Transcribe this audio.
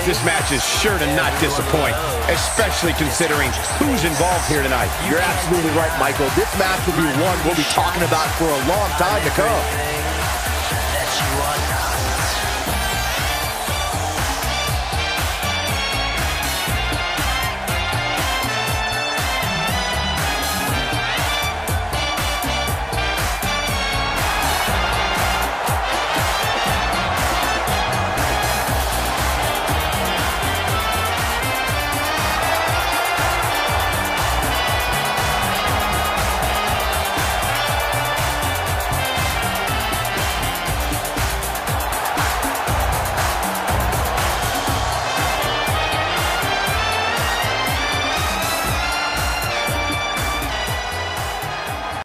this match is sure to not disappoint, especially considering who's involved here tonight. You're absolutely right, Michael. This match will be one we'll be talking about for a long time to come.